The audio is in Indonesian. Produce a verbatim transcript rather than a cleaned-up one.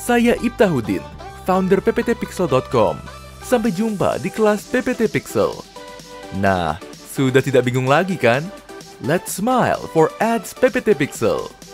Saya Iftahudin, founder p p t pixel dot com. Sampai jumpa di kelas P P T Pixel. Nah, sudah tidak bingung lagi kan? Let's smile for Ads P P T Pixel.